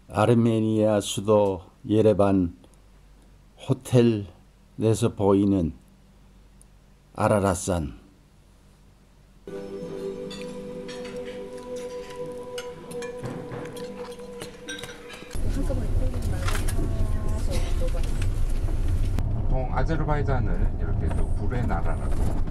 아르메니아 수도 예레반 호텔 내서 보이는 아라랏산. 보통 아제르바이잔을 이렇게 또 불의 나라라고.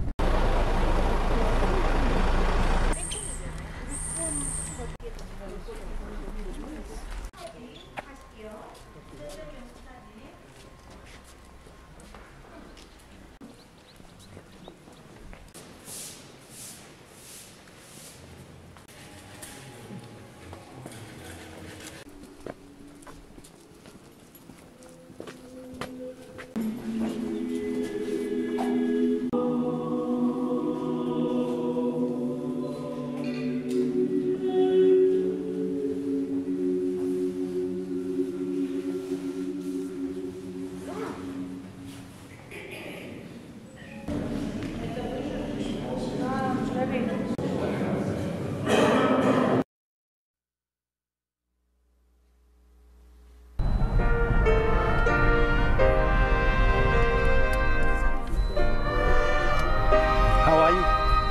How are you?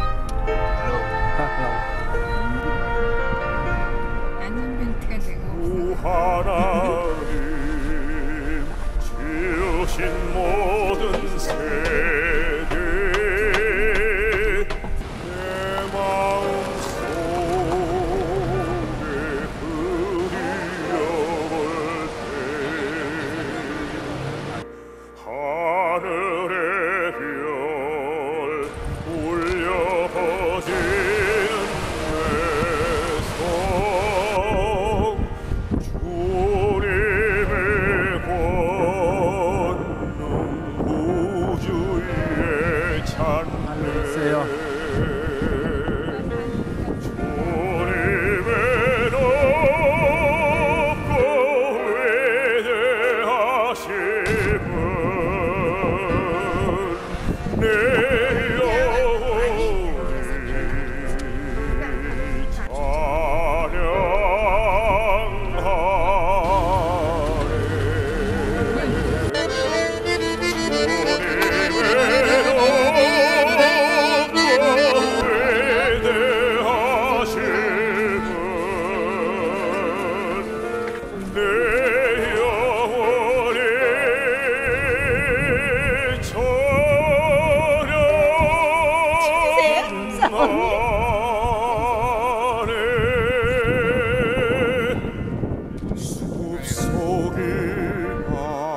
안전벨트가 되고 하나님 지으신 모든 세계 내 마음속에 그리워볼 때 하늘의 별 울려 퍼지는 내 성 주님의 권능 우주 위에 찬양 주님의 높고 위대하심은 내 영혼이 숲속이나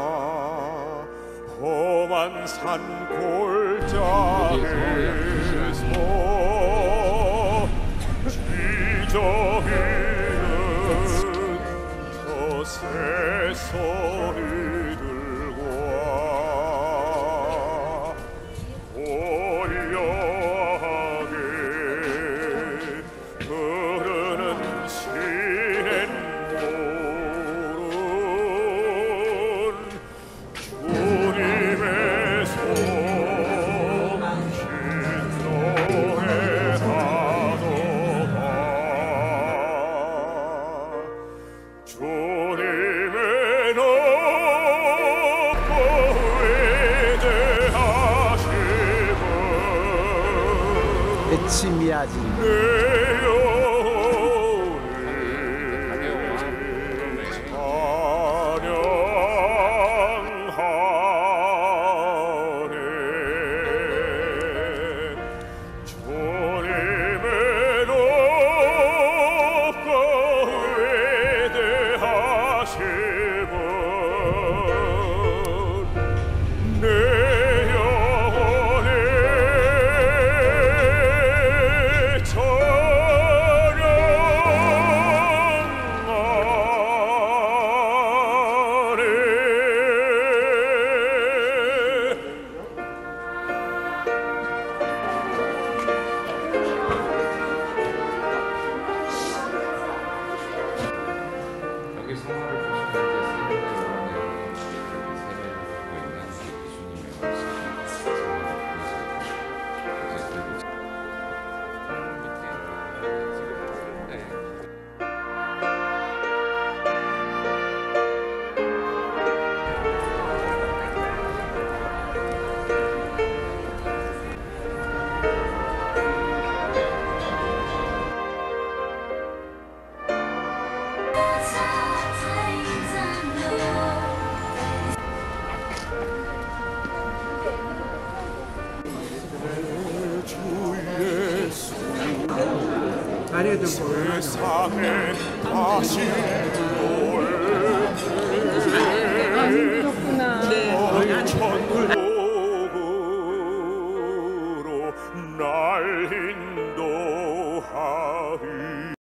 험한 산 골짜기에서 지저귀는 저 새소리들과 고요하게 흐르는 시냇물은 주님의 손 신노래하도다 주님의 높고 위대하심은 에치미아진. 내 찬양하네 주님의 높고 위대하심은 내 영혼의 찬양 세상에 다시